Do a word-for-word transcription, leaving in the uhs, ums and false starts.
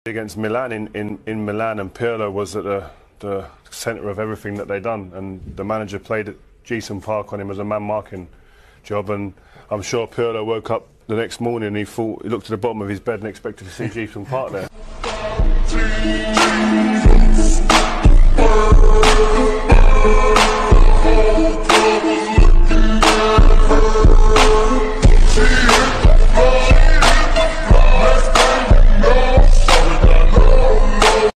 Against Milan in, in, in Milan, and Pirlo was at the, the centre of everything that they done, and the manager played at Geeson Park on him as a man marking job, and I'm sure Pirlo woke up the next morning and he thought he looked at the bottom of his bed and expected to see Geeson Park there.